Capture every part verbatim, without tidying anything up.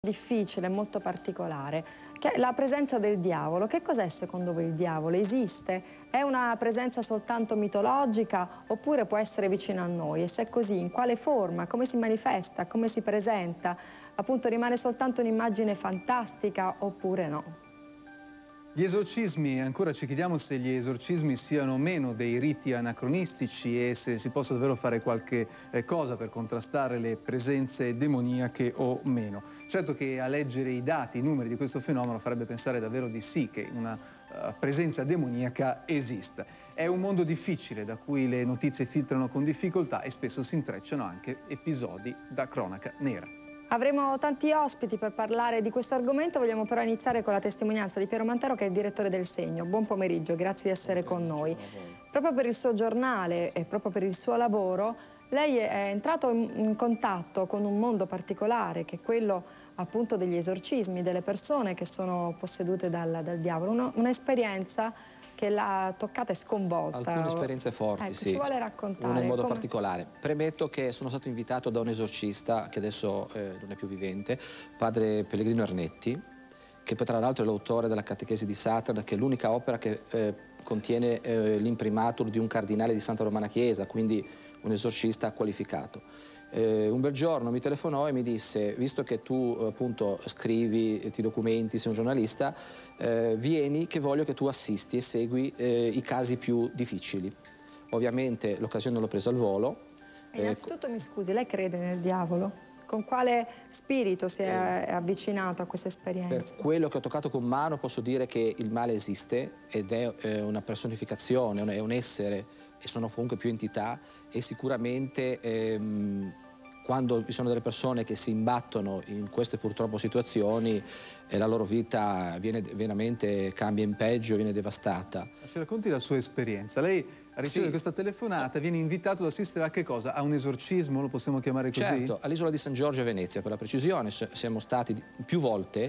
difficile, molto particolare, che è la presenza del diavolo. Che cos'è secondo voi il diavolo? Esiste? È una presenza soltanto mitologica oppure può essere vicino a noi? E se è così, in quale forma? Come si manifesta? Come si presenta? Appunto, rimane soltanto un'immagine fantastica oppure no? Gli esorcismi, ancora ci chiediamo se gli esorcismi siano o meno dei riti anacronistici e se si possa davvero fare qualche eh, cosa per contrastare le presenze demoniache o meno. Certo che a leggere i dati, i numeri di questo fenomeno farebbe pensare davvero di sì che una uh, presenza demoniaca esista. È un mondo difficile da cui le notizie filtrano con difficoltà e spesso si intrecciano anche episodi da cronaca nera. Avremo tanti ospiti per parlare di questo argomento, vogliamo però iniziare con la testimonianza di Piero Mantero, che è il direttore del Segno. Buon pomeriggio, grazie di essere con noi. Proprio per il suo giornale e proprio per il suo lavoro, lei è entrato in contatto con un mondo particolare, che è quello appunto degli esorcismi, delle persone che sono possedute dal, dal diavolo. Un'esperienza che l'ha toccata e sconvolta. Alcune esperienze forti, ecco, sì. Ci vuole raccontare? Una in modo come... particolare. Premetto che sono stato invitato da un esorcista, che adesso eh, non è più vivente, padre Pellegrino Ernetti, che poi tra l'altro è l'autore della Catechesi di Satana, che è l'unica opera che eh, contiene eh, l'imprimatur di un cardinale di Santa Romana Chiesa, quindi un esorcista qualificato. Eh, un bel giorno mi telefonò e mi disse: visto che tu appunto scrivi, ti documenti, sei un giornalista, eh, vieni che voglio che tu assisti e segui eh, i casi più difficili. Ovviamente l'occasione l'ho presa al volo. E innanzitutto eh, mi scusi, lei crede nel diavolo? Con quale spirito si è eh, avvicinato a questa esperienza? Per quello che ho toccato con mano posso dire che il male esiste ed è eh, una personificazione, è un essere, e sono comunque più entità, e sicuramente ehm, quando vi sono delle persone che si imbattono in queste purtroppo situazioni e la loro vita viene veramente, cambia in peggio, viene devastata. Ci racconti la sua esperienza. Lei riceve sì. questa telefonata, viene invitato ad assistere a che cosa? A un esorcismo, lo possiamo chiamare così? Certo, all'isola di San Giorgio a Venezia, per la precisione, siamo stati più volte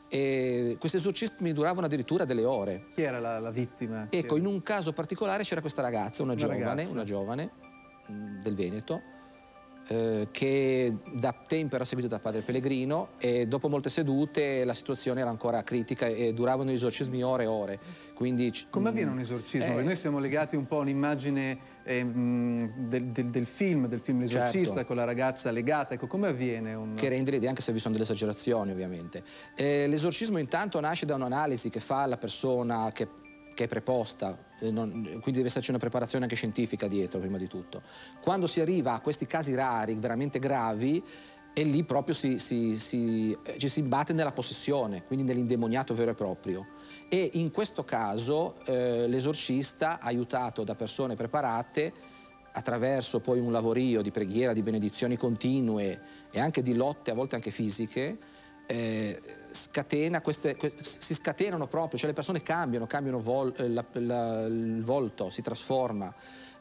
e questi esorcismi duravano addirittura delle ore. Chi era la, la vittima? Ecco, in un caso particolare c'era questa ragazza, una, una giovane, ragazza. una giovane mh, del Veneto, eh, che da tempo era seguita da padre Pellegrino, e dopo molte sedute la situazione era ancora critica e duravano gli esorcismi ore e ore. Quindi, come avviene un esorcismo? Eh, Perché noi siamo legati un po' a un'immagine eh, del, del, del film, del film L'esorcista, certo, con la ragazza legata. Ecco, come avviene un... Che rende l'idea, anche se vi sono delle esagerazioni ovviamente. Eh, l'esorcismo intanto nasce da un'analisi che fa la persona che, che è preposta, eh, non, quindi deve esserci una preparazione anche scientifica dietro prima di tutto. Quando si arriva a questi casi rari, veramente gravi, e lì proprio si, si, si, ci si imbatte nella possessione, quindi nell'indemoniato vero e proprio. E in questo caso eh, l'esorcista, aiutato da persone preparate, attraverso poi un lavorio di preghiera, di benedizioni continue e anche di lotte, a volte anche fisiche, eh, scatena queste, que si scatenano proprio, cioè le persone cambiano, cambiano vol la, la, il volto, si trasforma,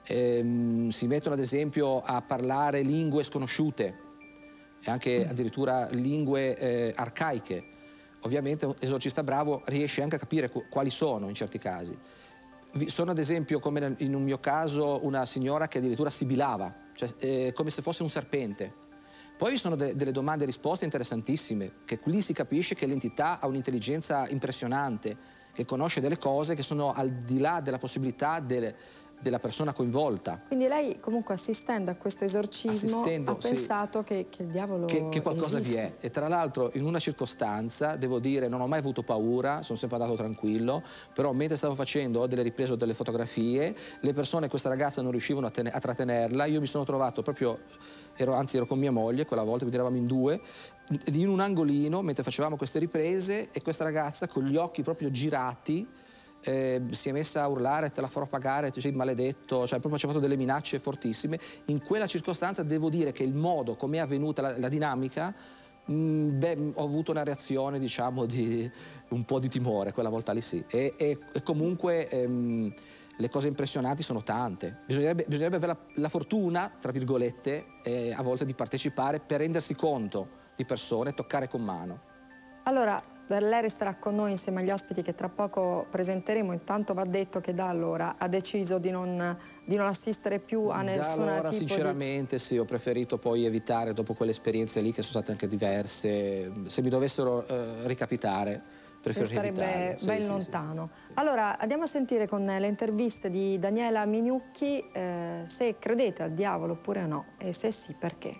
eh, si mettono ad esempio a parlare lingue sconosciute, e anche addirittura lingue eh, arcaiche. Ovviamente un esorcista bravo riesce anche a capire quali sono in certi casi. Sono ad esempio, come in un mio caso, una signora che addirittura sibilava, cioè eh, come se fosse un serpente. Poi vi sono de delle domande e risposte interessantissime, che lì si capisce che l'entità ha un'intelligenza impressionante, che conosce delle cose che sono al di là della possibilità delle, della persona coinvolta. Quindi lei comunque assistendo a questo esorcismo assistendo, ha pensato sì, che, che il diavolo che, che qualcosa esiste. vi è. E tra l'altro in una circostanza, devo dire, non ho mai avuto paura, sono sempre andato tranquillo, però mentre stavo facendo delle riprese o delle fotografie, le persone, questa ragazza non riuscivano a, a trattenerla, io mi sono trovato proprio, ero, anzi ero con mia moglie quella volta, quindi eravamo in due, in un angolino mentre facevamo queste riprese, e questa ragazza con gli occhi proprio girati Eh, si è messa a urlare: te la farò pagare, tu sei maledetto, cioè proprio ci ha fatto delle minacce fortissime. In quella circostanza devo dire che il modo come è avvenuta la, la dinamica, mh, beh, ho avuto una reazione, diciamo, di un po' di timore quella volta lì, sì. E, e, e comunque ehm, le cose impressionanti sono tante. Bisognerebbe, bisognerebbe avere la, la fortuna, tra virgolette, eh, a volte di partecipare per rendersi conto di persone, toccare con mano. Allora, lei resterà con noi insieme agli ospiti che tra poco presenteremo. Intanto va detto che da allora ha deciso di non, di non assistere più a nessuna Da allora tipo sinceramente di... sì, ho preferito poi evitare, dopo quelle esperienze lì che sono state anche diverse, se mi dovessero eh, ricapitare preferirei starebbe evitarlo. ben Sì, lontano. Sì, sì. Allora andiamo a sentire con le interviste di Daniela Minucchi eh, se credete al diavolo oppure no, e se sì perché.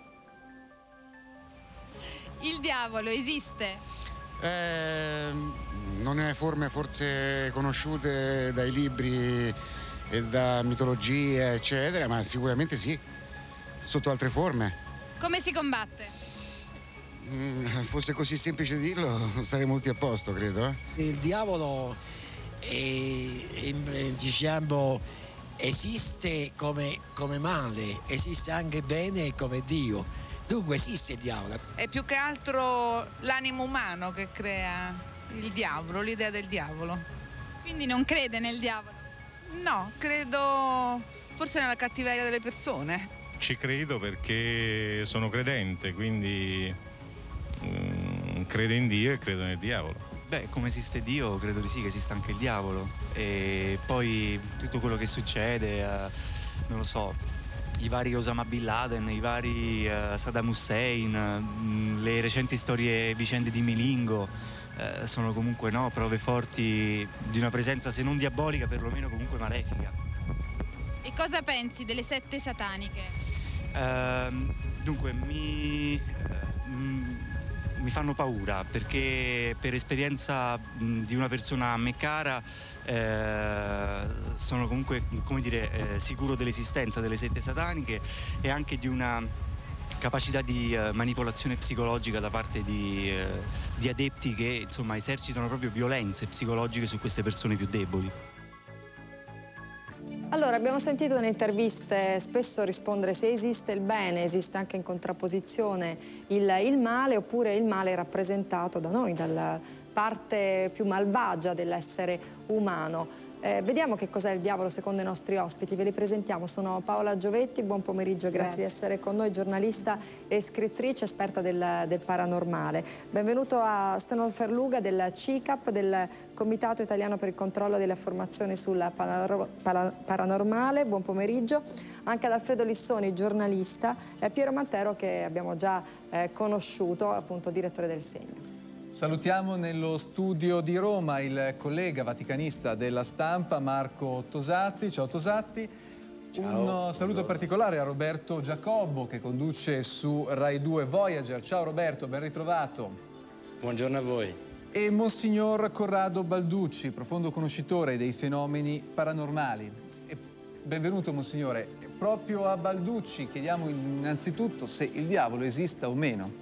Il diavolo esiste? Eh, non nelle forme forse conosciute dai libri e da mitologie eccetera, ma sicuramente sì, sotto altre forme. Come si combatte? Mm, fosse così semplice dirlo staremmo tutti a posto, credo. Eh? Il diavolo è, è, diciamo, esiste come, come male, esiste anche bene come Dio. Dunque esiste il diavolo. È più che altro l'animo umano che crea il diavolo, l'idea del diavolo. Quindi non crede nel diavolo? No, credo forse nella cattiveria delle persone. Ci credo perché sono credente, quindi mm, credo in Dio e credo nel diavolo. Beh, come esiste Dio, credo di sì che esista anche il diavolo. E poi tutto quello che succede, eh, non lo so, i vari Osama Bin Laden, i vari eh, Saddam Hussein, mh, le recenti storie, vicende di Milingo, eh, sono comunque no, prove forti di una presenza, se non diabolica, perlomeno comunque malefica. E cosa pensi delle sette sataniche? Eh, dunque, mi, eh, mh, mi fanno paura perché per esperienza mh, di una persona a me cara eh, sono comunque, come dire, eh, sicuro dell'esistenza delle sette sataniche e anche di una capacità di eh, manipolazione psicologica da parte di, eh, di adepti che insomma esercitano proprio violenze psicologiche su queste persone più deboli. Allora, abbiamo sentito nelle interviste spesso rispondere se esiste il bene, esiste anche in contrapposizione il, il male, oppure il male è rappresentato da noi, dalla parte più malvagia dell'essere umano. Eh, vediamo che cos'è il diavolo secondo i nostri ospiti, ve li presentiamo. Sono Paola Giovetti, buon pomeriggio, grazie, grazie. di essere con noi, giornalista e scrittrice esperta del, del paranormale. Benvenuto a Stefano Ferluga del C I C A P, del Comitato Italiano per il Controllo delle Affermazioni sul Paranormale, buon pomeriggio. Anche ad Alfredo Lissoni, giornalista, e a Piero Mantero che abbiamo già eh, conosciuto, appunto direttore del Segno. Salutiamo nello studio di Roma il collega vaticanista della Stampa Marco Tosatti. Ciao Tosatti. Ciao. Un saluto particolare a Roberto Giacobbo che conduce su Rai due Voyager. Ciao Roberto, ben ritrovato. Buongiorno a voi. E Monsignor Corrado Balducci, profondo conoscitore dei fenomeni paranormali. E benvenuto Monsignore. Proprio a Balducci chiediamo innanzitutto se il diavolo esista o meno.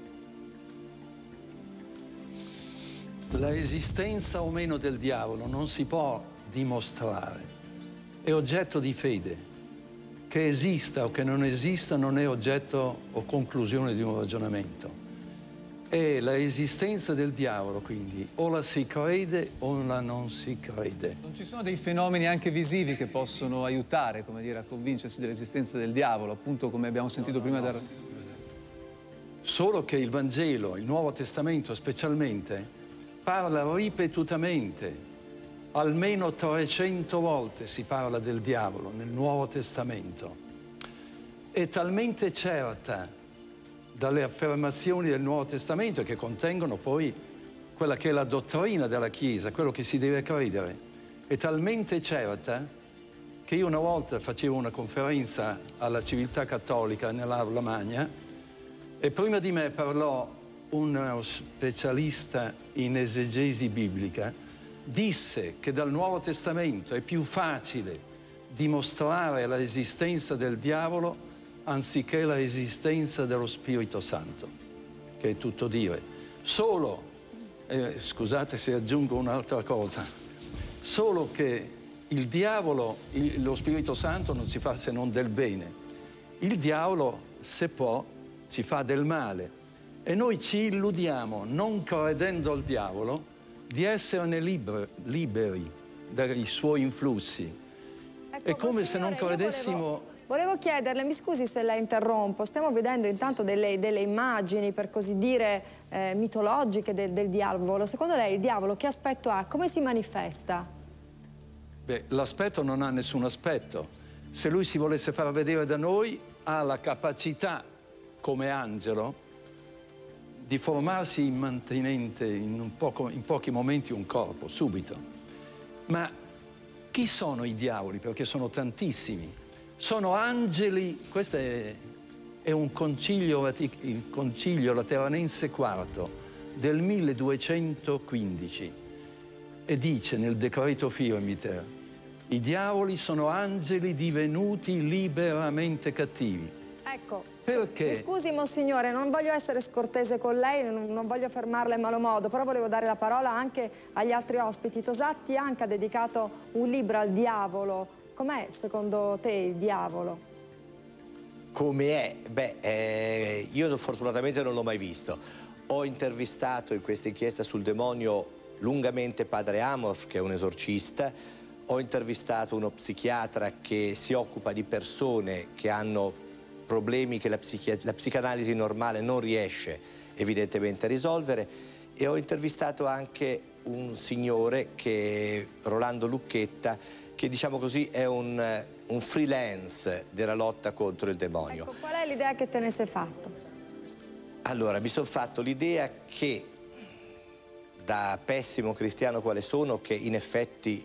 La esistenza o meno del diavolo non si può dimostrare, è oggetto di fede. Che esista o che non esista non è oggetto o conclusione di un ragionamento. È la esistenza del diavolo, quindi o la si crede o la non si crede. Non ci sono dei fenomeni anche visivi che possono aiutare, come dire, a convincersi dell'esistenza del diavolo, appunto come abbiamo sentito no, no, prima no, da... Solo che il Vangelo, il Nuovo Testamento specialmente, parla ripetutamente, almeno trecento volte si parla del diavolo nel Nuovo Testamento. È talmente certa dalle affermazioni del Nuovo Testamento che contengono poi quella che è la dottrina della Chiesa, quello che si deve credere. È talmente certa che io una volta facevo una conferenza alla civiltà cattolica nell'Aula Magna e prima di me parlò uno specialista in esegesi biblica, disse che dal Nuovo Testamento è più facile dimostrare l'esistenza del diavolo anziché l'esistenza dello Spirito Santo, che è tutto dire. Solo, eh, scusate se aggiungo un'altra cosa, solo che il diavolo, il, lo Spirito Santo non si fa se non del bene. Il diavolo, se può, si fa del male. E noi ci illudiamo, non credendo al diavolo, di esserne liberi, liberi dai suoi influssi. Ecco, è come se non credessimo... Volevo, volevo chiederle, mi scusi se la interrompo, stiamo vedendo intanto delle, delle immagini, per così dire, eh, mitologiche del, del diavolo. Secondo lei il diavolo che aspetto ha? Come si manifesta? Beh, l'aspetto non ha nessun aspetto. Se lui si volesse far vedere da noi, ha la capacità, come angelo, di formarsi immantinente in, un poco, in pochi momenti un corpo, subito. Ma chi sono i diavoli? Perché sono tantissimi. Sono angeli, questo è, è un concilio, il concilio lateranense quarto del milleduecentoquindici e dice nel decreto Firmiter: i diavoli sono angeli divenuti liberamente cattivi. Ecco, perché? Mi scusi Monsignore, non voglio essere scortese con lei, non, non voglio fermarla in malo modo, però volevo dare la parola anche agli altri ospiti. Tosatti anche ha dedicato un libro al diavolo. Com'è secondo te il diavolo? Come è? Beh, eh, io fortunatamente non l'ho mai visto. Ho intervistato in questa inchiesta sul demonio lungamente padre Amorf, che è un esorcista. Ho intervistato uno psichiatra che si occupa di persone che hanno problemi che la, la psicanalisi normale non riesce evidentemente a risolvere, e ho intervistato anche un signore, che Rolando Lucchetta, che diciamo così è un, un freelance della lotta contro il demonio. Ecco, qual è l'idea che te ne sei fatto? Allora, mi sono fatto l'idea che, da pessimo cristiano quale sono, che in effetti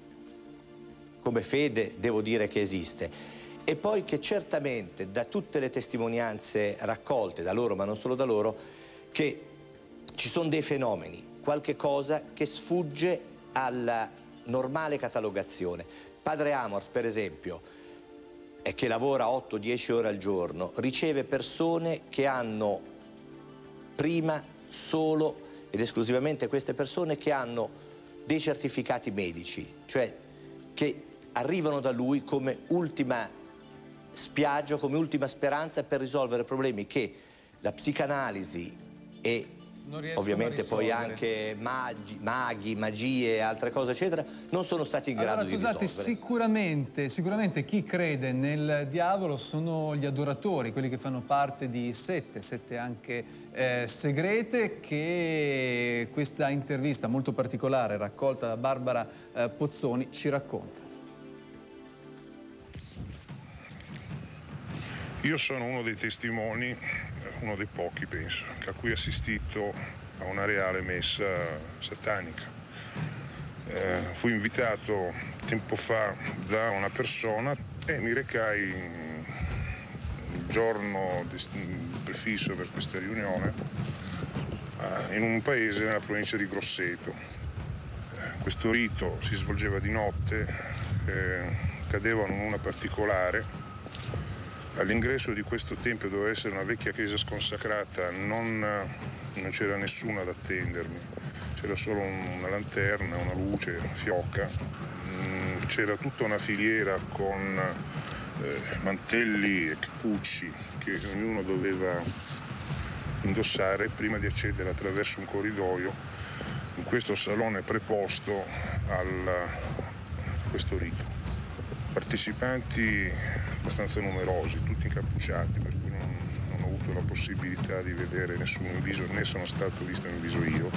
come fede devo dire che esiste. E poi che certamente da tutte le testimonianze raccolte da loro, ma non solo da loro, che ci sono dei fenomeni, qualche cosa che sfugge alla normale catalogazione. Padre Amorf, per esempio, eh, che lavora otto dieci ore al giorno, riceve persone che hanno prima solo ed esclusivamente queste persone che hanno dei certificati medici, cioè che arrivano da lui come ultima spiaggio, come ultima speranza per risolvere problemi che la psicanalisi e ovviamente poi anche magi, maghi, magie e altre cose eccetera non sono stati in grado allora, di Tosatti, risolvere. Sicuramente, sicuramente chi crede nel diavolo sono gli adoratori, quelli che fanno parte di sette, sette anche eh, segrete, che questa intervista molto particolare raccolta da Barbara eh, Pozzoni ci racconta. Io sono uno dei testimoni, uno dei pochi penso, a cui ho assistito a una reale messa satanica. Eh, fui invitato tempo fa da una persona e mi recai il giorno prefisso per questa riunione eh, in un paese nella provincia di Grosseto. Eh, questo rito si svolgeva di notte, eh, cadevano in una particolare. All'ingresso di questo tempio, doveva essere una vecchia chiesa sconsacrata, non, non c'era nessuno ad attendermi, c'era solo una lanterna, una luce fioca, c'era tutta una filiera con eh, mantelli e cappucci che ognuno doveva indossare prima di accedere attraverso un corridoio in questo salone preposto al, a questo rito. Partecipanti abbastanza numerosi, tutti incappucciati, per cui non, non ho avuto la possibilità di vedere nessuno in viso, né sono stato visto in viso io.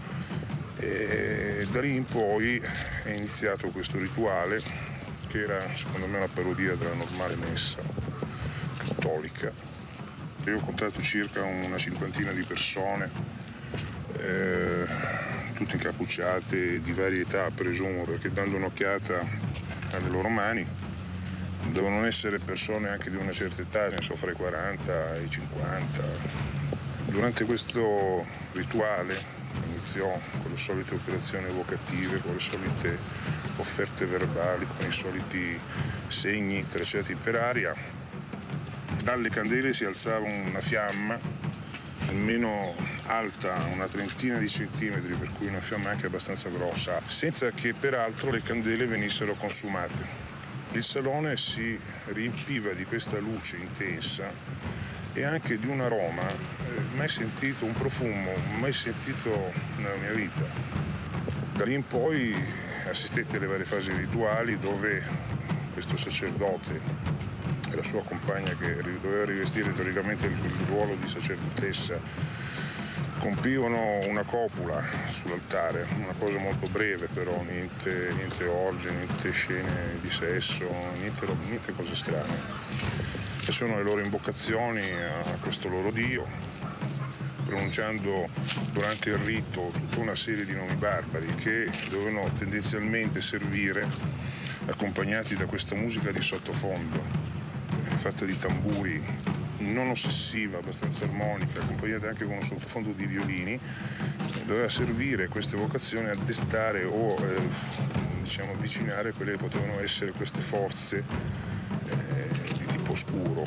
E da lì in poi è iniziato questo rituale, che era secondo me una parodia della normale messa cattolica. Io ho contato circa una cinquantina di persone, eh, tutte incappucciate, di varie età presumo, perché dando un'occhiata alle loro mani devono essere persone anche di una certa età, ne so, fra i quaranta e i cinquanta. Durante questo rituale iniziò con le solite operazioni evocative, con le solite offerte verbali, con i soliti segni tracciati per aria. Dalle candele si alzava una fiamma almeno alta una trentina di centimetri, per cui una fiamma anche abbastanza grossa, senza che peraltro le candele venissero consumate. Il salone si riempiva di questa luce intensa e anche di un aroma eh, mai sentito, un profumo mai sentito nella mia vita. Da lì in poi assistetti alle varie fasi rituali, dove questo sacerdote e la sua compagna, che doveva rivestire teoricamente il ruolo di sacerdotessa, compivano una copula sull'altare, una cosa molto breve però, niente, niente orge, niente scene di sesso, niente, niente cose strane. E sono le loro invocazioni a questo loro dio, pronunciando durante il rito tutta una serie di nomi barbari che dovevano tendenzialmente servire accompagnati da questa musica di sottofondo, fatta di tamburi, non ossessiva, abbastanza armonica, accompagnata anche con un sottofondo di violini. Doveva servire questa evocazione a destare o eh, diciamo avvicinare quelle che potevano essere queste forze eh, di tipo oscuro.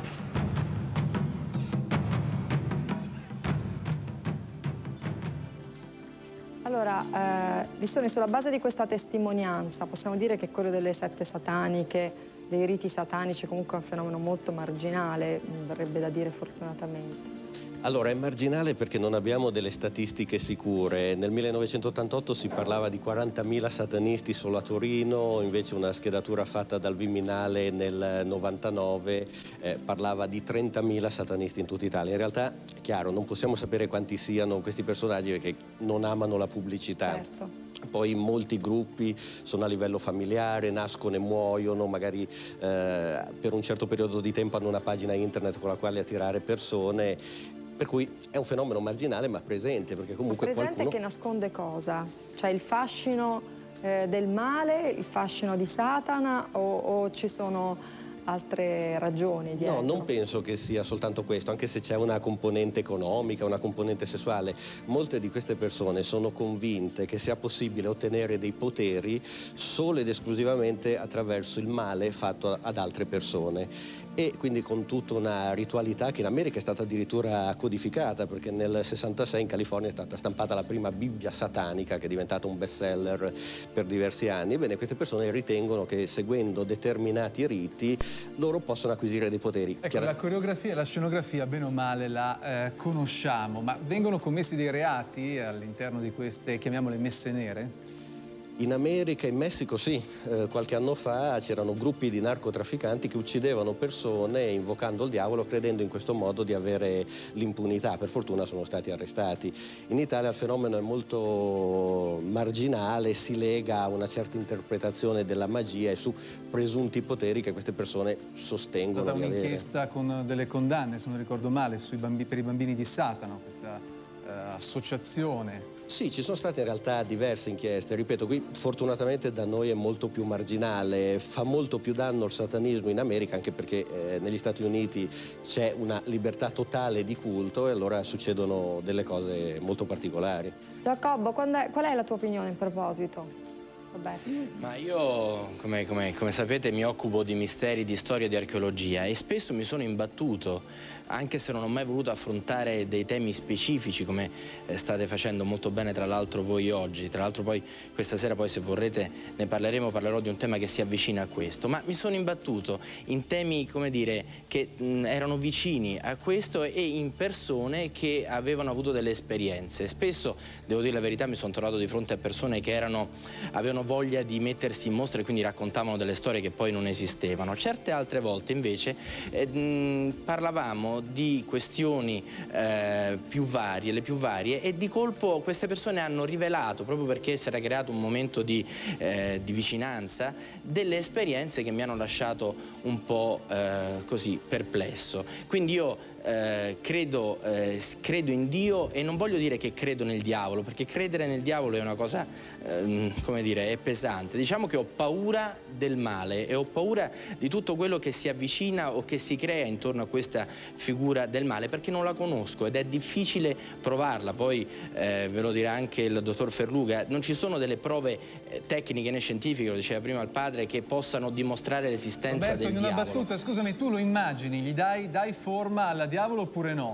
Allora, eh, Lissoni, sulla base di questa testimonianza possiamo dire che quello delle sette sataniche, dei riti satanici, comunque è un fenomeno molto marginale, verrebbe da dire fortunatamente. Allora, è marginale perché non abbiamo delle statistiche sicure. Nel millenovecentottantotto si parlava di quarantamila satanisti solo a Torino, invece una schedatura fatta dal Viminale nel novantanove eh, parlava di trentamila satanisti in tutta Italia. In realtà, è chiaro, non possiamo sapere quanti siano questi personaggi perché non amano la pubblicità. Certo. Poi molti gruppi sono a livello familiare, nascono e muoiono, magari eh, per un certo periodo di tempo hanno una pagina internet con la quale attirare persone, per cui è un fenomeno marginale ma presente, perché comunque presente qualcuno... che nasconde cosa? Cioè il fascino eh, del male, il fascino di Satana o, o ci sono altre ragioni dietro? No, non penso che sia soltanto questo, anche se c'è una componente economica, una componente sessuale. Molte di queste persone sono convinte che sia possibile ottenere dei poteri solo ed esclusivamente attraverso il male fatto ad altre persone, e quindi con tutta una ritualità che in America è stata addirittura codificata, perché nel sessantasei in California è stata stampata la prima Bibbia satanica, che è diventata un bestseller per diversi anni. Ebbene, queste persone ritengono che seguendo determinati riti loro possono acquisire dei poteri. Ecco, Chiaro... la coreografia e la scenografia, bene o male, la eh, conosciamo, ma vengono commessi dei reati all'interno di queste, chiamiamole, messe nere? In America e in Messico sì, eh, qualche anno fa c'erano gruppi di narcotrafficanti che uccidevano persone invocando il diavolo, credendo in questo modo di avere l'impunità. Per fortuna sono stati arrestati. In Italia il fenomeno è molto marginale, si lega a una certa interpretazione della magia e su presunti poteri che queste persone sostengono di avere. È stata un'inchiesta con delle condanne, se non ricordo male, sui bambi, per i bambini di Satana, questa eh, associazione. Sì, ci sono state in realtà diverse inchieste, ripeto, qui fortunatamente da noi è molto più marginale, fa molto più danno il satanismo in America, anche perché eh, negli Stati Uniti c'è una libertà totale di culto e allora succedono delle cose molto particolari. Giacobbo, qual è la tua opinione in proposito? Roberto. Ma io, come, come, come sapete, mi occupo di misteri, di storia e di archeologia e spesso mi sono imbattuto, anche se non ho mai voluto affrontare dei temi specifici come state facendo molto bene tra l'altro voi oggi. Tra l'altro poi questa sera, poi se vorrete ne parleremo, parlerò di un tema che si avvicina a questo, ma mi sono imbattuto in temi, come dire, che mh, erano vicini a questo e in persone che avevano avuto delle esperienze. Spesso, devo dire la verità, mi sono trovato di fronte a persone che erano, avevano voglia di mettersi in mostra e quindi raccontavano delle storie che poi non esistevano. Certe altre volte invece eh, mh, parlavamo di questioni eh, più varie, le più varie, e di colpo queste persone hanno rivelato, proprio perché si era creato un momento di, eh, di vicinanza, delle esperienze che mi hanno lasciato un po' eh, così perplesso. Quindi io Eh, credo, eh, credo in Dio e non voglio dire che credo nel diavolo, perché credere nel diavolo è una cosa, eh, come dire, è pesante. Diciamo che ho paura del male e ho paura di tutto quello che si avvicina o che si crea intorno a questa figura del male, perché non la conosco ed è difficile provarla. Poi eh, ve lo dirà anche il dottor Ferluga, non ci sono delle prove eh, tecniche né scientifiche, lo diceva prima il padre, che possano dimostrare l'esistenza Roberto, del in una diavolo. battuta, scusami, tu lo immagini, gli dai, dai forma alla diavolo oppure no?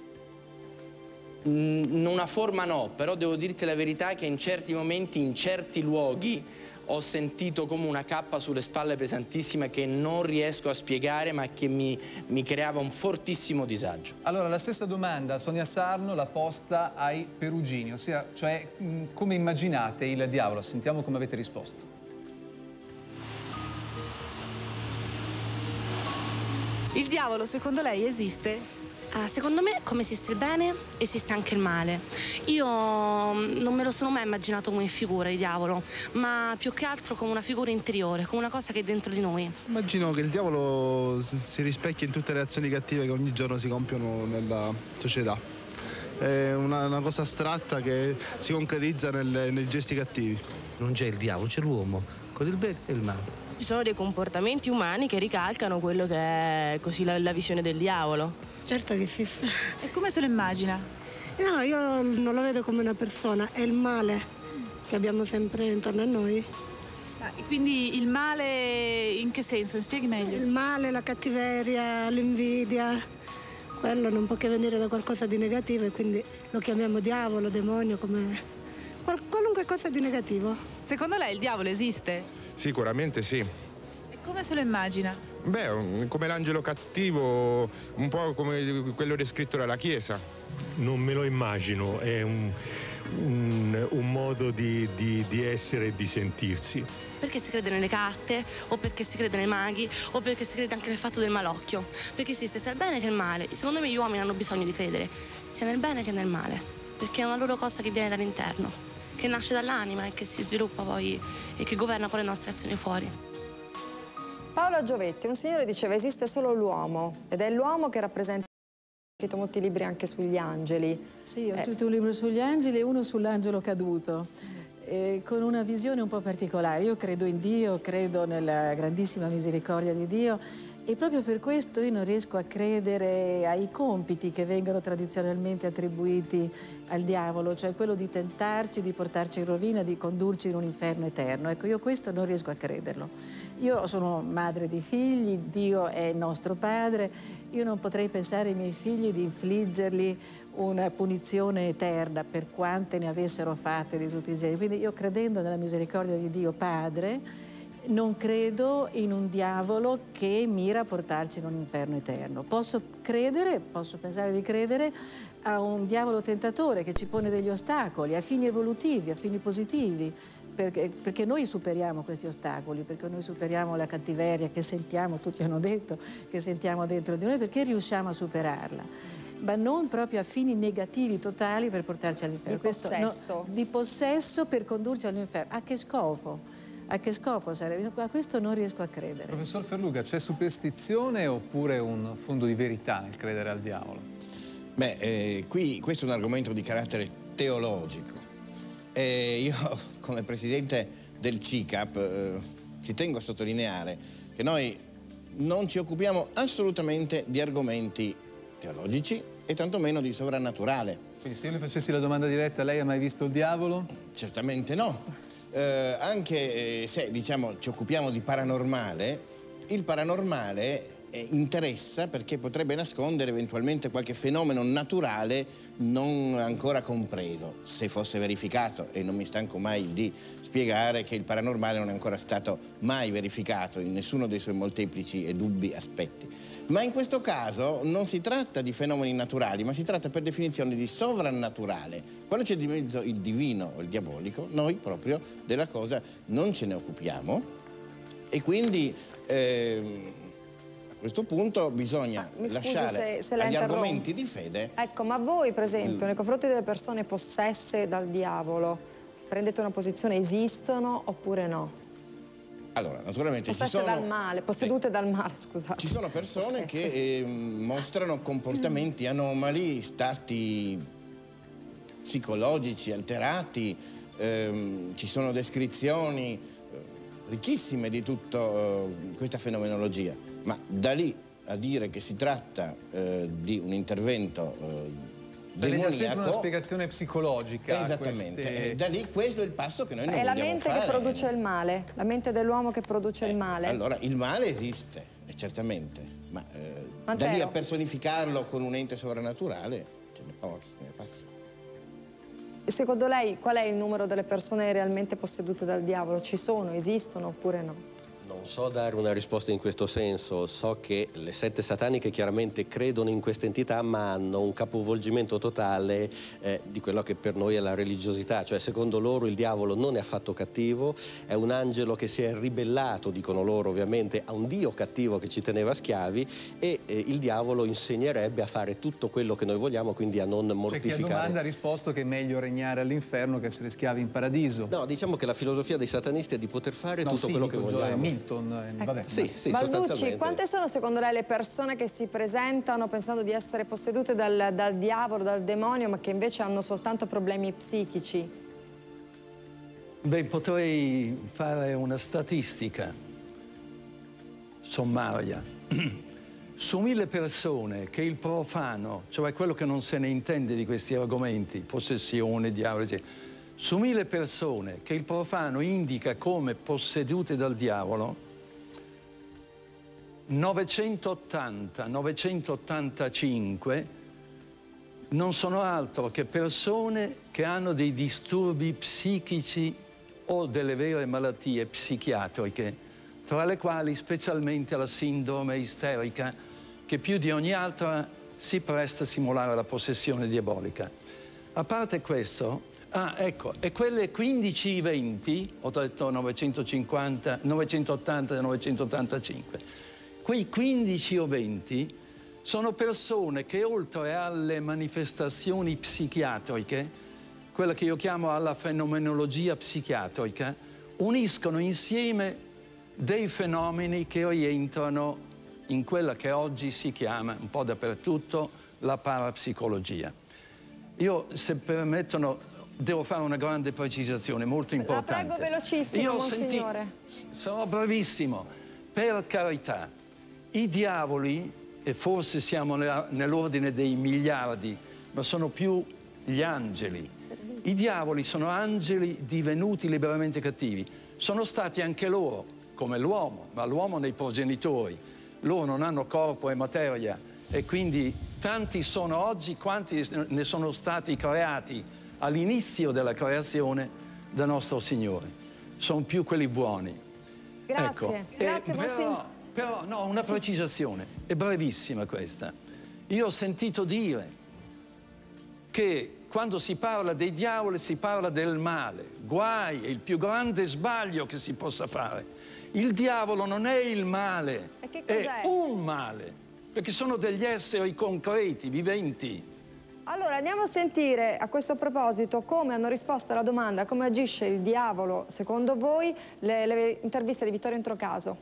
Mm, una forma no, però devo dirti la verità che in certi momenti, in certi luoghi, ho sentito come una cappa sulle spalle pesantissima che non riesco a spiegare, ma che mi, mi creava un fortissimo disagio. Allora, la stessa domanda Sonia Sarno l'ha posta ai Perugini, ossia, cioè, mh, come immaginate il diavolo? Sentiamo come avete risposto. Il diavolo, secondo lei, esiste? Uh, secondo me, come esiste il bene, esiste anche il male. Io non me lo sono mai immaginato come figura il diavolo, ma più che altro come una figura interiore, come una cosa che è dentro di noi. Immagino che il diavolo si rispecchia in tutte le azioni cattive che ogni giorno si compiono nella società. È una, una cosa astratta che si concretizza nel, nei gesti cattivi. Non c'è il diavolo, c'è l'uomo, con il bene e il male. Ci sono dei comportamenti umani che ricalcano quello che è così la, la visione del diavolo. Certo che esiste. E come se lo immagina? No, io non lo vedo come una persona, è il male che abbiamo sempre intorno a noi. Ah, quindi il male in che senso? Mi spieghi meglio. Il male, la cattiveria, l'invidia, quello non può che venire da qualcosa di negativo e quindi lo chiamiamo diavolo, demonio, come qual- qualunque cosa di negativo. Secondo lei il diavolo esiste? Sicuramente sì. E come se lo immagina? Beh, come l'angelo cattivo, un po' come quello descritto dalla Chiesa. Non me lo immagino, è un, un, un modo di, di, di essere e di sentirsi. Perché si crede nelle carte, o perché si crede nei maghi, o perché si crede anche nel fatto del malocchio. Perché esiste sia il bene che il male. Secondo me gli uomini hanno bisogno di credere sia nel bene che nel male, perché è una loro cosa che viene dall'interno, che nasce dall'anima e che si sviluppa poi e che governa poi le nostre azioni fuori. Paola Giovetti, un signore diceva esiste solo l'uomo ed è l'uomo che rappresenta. Ho scritto molti libri anche sugli angeli. Sì, ho eh. scritto un libro sugli angeli e uno sull'angelo caduto, eh, con una visione un po' particolare. Io credo in Dio, credo nella grandissima misericordia di Dio e proprio per questo io non riesco a credere ai compiti che vengono tradizionalmente attribuiti al diavolo, cioè quello di tentarci, di portarci in rovina, di condurci in un inferno eterno. Ecco, io questo non riesco a crederlo. Io sono madre di figli, Dio è il nostro padre, io non potrei pensare ai miei figli di infliggergli una punizione eterna per quante ne avessero fatte di tutti i generi. Quindi io, credendo nella misericordia di Dio Padre, non credo in un diavolo che mira a portarci in un inferno eterno. Posso credere, posso pensare di credere a un diavolo tentatore che ci pone degli ostacoli a fini evolutivi, a fini positivi, perché, perché noi superiamo questi ostacoli, perché noi superiamo la cattiveria che sentiamo, tutti hanno detto, che sentiamo dentro di noi, perché riusciamo a superarla, ma non proprio a fini negativi totali per portarci all'inferno. Di possesso. No, di possesso per condurci all'inferno. A che scopo? A che scopo sarebbe? A questo non riesco a credere. Professor Ferluga, c'è superstizione oppure un fondo di verità nel credere al diavolo? Beh, eh, qui questo è un argomento di carattere teologico. Eh, io, come presidente del C I C A P, eh, ci tengo a sottolineare che noi non ci occupiamo assolutamente di argomenti teologici e tantomeno di sovrannaturale. Quindi se io le facessi la domanda diretta, lei ha mai visto il diavolo? Certamente no. Eh, anche eh, se diciamo ci occupiamo di paranormale, il paranormale eh, interessa perché potrebbe nascondere eventualmente qualche fenomeno naturale non ancora compreso, se fosse verificato, e non mi stanco mai di spiegare che il paranormale non è ancora stato mai verificato in nessuno dei suoi molteplici e dubbi aspetti. Ma in questo caso non si tratta di fenomeni naturali, ma si tratta per definizione di sovrannaturale. Quando c'è di mezzo il divino o il diabolico, noi proprio della cosa non ce ne occupiamo e quindi eh, a questo punto bisogna Mi scusi lasciare se, se agli argomenti di fede. Ecco, ma voi per esempio Mm. nei confronti delle persone possesse dal diavolo prendete una posizione, esistono oppure no? Allora, naturalmente ci Possesse sono... dal male, possedute dal male, scusate. Ci sono persone Possesse. che eh, mostrano comportamenti anomali, stati psicologici alterati, ehm, ci sono descrizioni eh, ricchissime di tutta eh, questa fenomenologia, ma da lì a dire che si tratta eh, di un intervento eh, Lei dà sempre una demoniaco, spiegazione psicologica. a esattamente, queste- eh, da lì questo è il passo che noi non È la vogliamo mente fare. che produce il male, la mente dell'uomo che produce il male. Allora, il male esiste, eh, certamente, ma eh, da Mantero. lì a personificarlo con un ente sovrannaturale ce ne passa, ce ne passa. Secondo lei qual è il numero delle persone realmente possedute dal diavolo? Ci sono, esistono oppure no? Non so dare una risposta in questo senso, so che le sette sataniche chiaramente credono in questa entità, ma hanno un capovolgimento totale eh, di quello che per noi è la religiosità, cioè secondo loro il diavolo non è affatto cattivo, è un angelo che si è ribellato, dicono loro ovviamente, a un dio cattivo che ci teneva schiavi, e eh, il diavolo insegnerebbe a fare tutto quello che noi vogliamo, quindi a non mortificare. C'è chi a domanda ha risposto che è meglio regnare all'inferno che essere schiavi in paradiso. No, diciamo che la filosofia dei satanisti è di poter fare no, tutto sì, quello che vogliamo. Milton, eh, vabbè. Sì, sì, Balducci, quante sono secondo lei le persone che si presentano pensando di essere possedute dal, dal diavolo, dal demonio, ma che invece hanno soltanto problemi psichici? Beh, potrei fare una statistica sommaria. Su mille persone che il profano, cioè quello che non se ne intende di questi argomenti, possessione, diavolo, eccetera, su mille persone che il profano indica come possedute dal diavolo, novecentottanta novecentottantacinque non sono altro che persone che hanno dei disturbi psichici o delle vere malattie psichiatriche, tra le quali specialmente la sindrome isterica, che più di ogni altra si presta a simulare la possessione diabolica. A parte questo, ah, ecco, e quelle quindici venti, ho detto novecentocinquanta, novecentottanta e novecentottantacinque, quei quindici o venti sono persone che oltre alle manifestazioni psichiatriche, quella che io chiamo alla fenomenologia psichiatrica, uniscono insieme dei fenomeni che rientrano in quella che oggi si chiama, un po' dappertutto, la parapsicologia. Io, se permettono, devo fare una grande precisazione, molto importante. La prego velocissimo, Io Monsignore. Senti, sarò brevissimo. Per carità, i diavoli, e forse siamo nell'ordine dei miliardi, ma sono più gli angeli. I diavoli sono angeli divenuti liberamente cattivi. Sono stati anche loro, come l'uomo, ma l'uomo nei progenitori. Loro non hanno corpo e materia e quindi tanti sono oggi quanti ne sono stati creati all'inizio della creazione da nostro Signore. Sono più quelli buoni. Grazie, ecco. grazie, eh, però, però, no, una sì. precisazione, è brevissima questa. Io ho sentito dire che quando si parla dei diavoli si parla del male. Guai, è il più grande sbaglio che si possa fare. Il diavolo non è il male, è un male, perché sono degli esseri concreti, viventi. Allora andiamo a sentire a questo proposito come hanno risposto alla domanda come agisce il diavolo secondo voi le, le interviste di Vittorio Introcaso.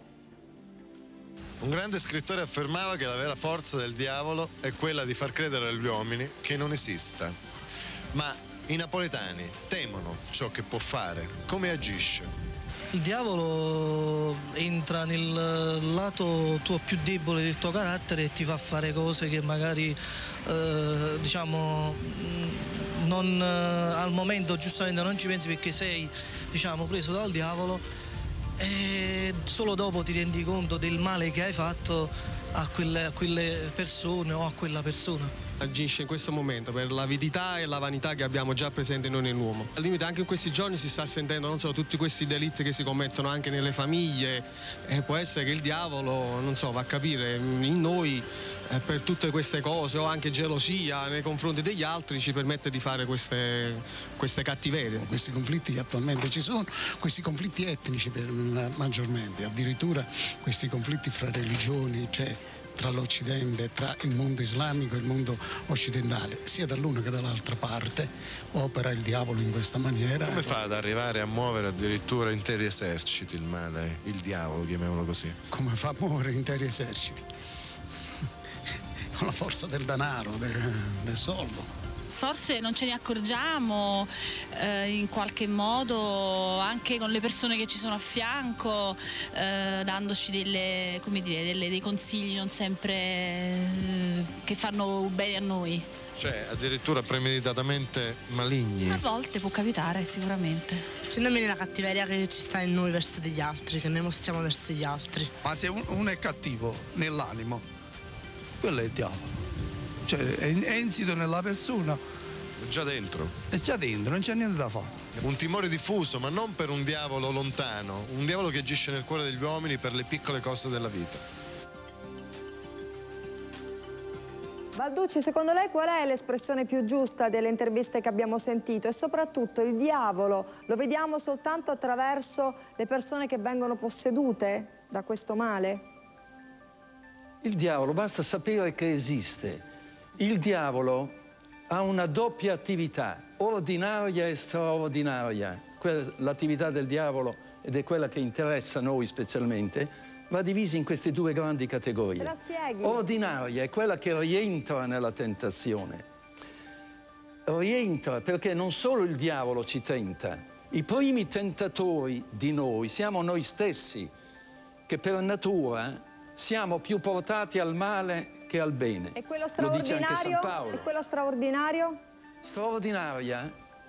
Un grande scrittore affermava che la vera forza del diavolo è quella di far credere agli uomini che non esista. Ma i napoletani temono ciò che può fare. Come agisce? Il diavolo entra nel lato tuo più debole del tuo carattere e ti fa fare cose che magari eh, diciamo non, al momento giustamente non ci pensi perché sei diciamo preso dal diavolo e solo dopo ti rendi conto del male che hai fatto a quelle, a quelle persone o a quella persona. Agisce in questo momento per l'avidità e la vanità che abbiamo già presente noi nell'uomo. Al limite anche in questi giorni si sta sentendo non so tutti questi delitti che si commettono anche nelle famiglie e può essere che il diavolo non so va a capire in noi eh, per tutte queste cose o anche gelosia nei confronti degli altri ci permette di fare queste, queste cattiverie. Questi conflitti attualmente ci sono, questi conflitti etnici per, maggiormente, addirittura questi conflitti fra religioni, cioè tra l'Occidente, tra il mondo islamico e il mondo occidentale, sia dall'una che dall'altra parte opera il diavolo in questa maniera. Come fa ad arrivare a muovere addirittura interi eserciti il male, il diavolo, chiamiamolo così? Come fa a muovere interi eserciti? Con la forza del denaro, del, del soldo. Forse non ce ne accorgiamo eh, in qualche modo anche con le persone che ci sono a fianco, eh, dandoci delle, come dire, delle, dei consigli non sempre eh, che fanno bene a noi. Cioè addirittura premeditatamente maligni? A volte può capitare sicuramente. Secondo me è la cattiveria che ci sta in noi verso degli altri, che noi mostriamo verso gli altri. Ma se uno è cattivo nell'animo, quello è il diavolo. Cioè è insito nella persona È già dentro. È già dentro, non c'è niente da fare. Un timore diffuso, ma non per un diavolo lontano, un diavolo che agisce nel cuore degli uomini per le piccole cose della vita. Balducci, secondo lei qual è l'espressione più giusta delle interviste che abbiamo sentito? E soprattutto il diavolo lo vediamo soltanto attraverso le persone che vengono possedute da questo male? Il diavolo, basta sapere che esiste. Il diavolo ha una doppia attività, ordinaria e straordinaria. L'attività del diavolo, ed è quella che interessa a noi specialmente, va divisa in queste due grandi categorie. Ce la spieghi? Ordinaria è quella che rientra nella tentazione. Rientra perché non solo il diavolo ci tenta, i primi tentatori di noi siamo noi stessi, che per natura siamo più portati al male che al bene. E quello Lo dice anche San straordinario? Paolo. E quello straordinario? Straordinaria,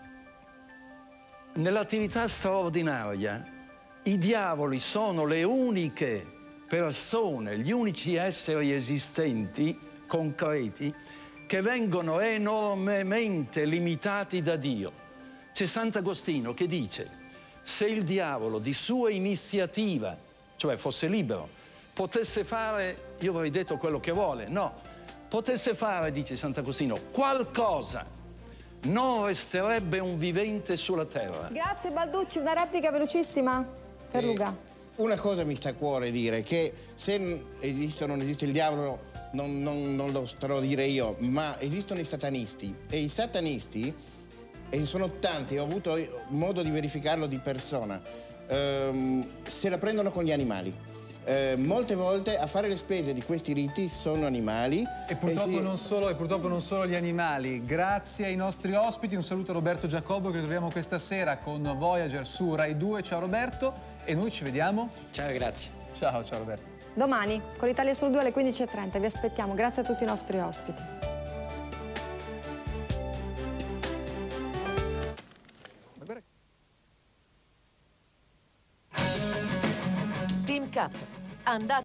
nell'attività straordinaria, i diavoli sono le uniche persone, gli unici esseri esistenti, concreti, che vengono enormemente limitati da Dio. C'è Sant'Agostino che dice: se il diavolo di sua iniziativa, cioè fosse libero, potesse fare, io avrei detto quello che vuole, no, potesse fare, dice Sant'Agostino, qualcosa, non resterebbe un vivente sulla terra. Grazie Balducci, una replica velocissima per Eh, Luca. Una cosa mi sta a cuore dire, che se esiste o non esiste il diavolo non, non, non lo starò a dire io, ma esistono i satanisti, e i satanisti, e sono tanti, ho avuto modo di verificarlo di persona, ehm, se la prendono con gli animali. Eh, molte volte a fare le spese di questi riti sono animali. E purtroppo, e si... non solo, e purtroppo non solo gli animali. Grazie ai nostri ospiti, un saluto a Roberto Giacobbo che ritroviamo questa sera con Voyager su Rai due. Ciao Roberto, e noi ci vediamo. Ciao, grazie. Ciao, ciao Roberto. Domani con l'Italia sul due alle quindici e trenta, vi aspettiamo. Grazie a tutti i nostri ospiti. Team Cup. Andate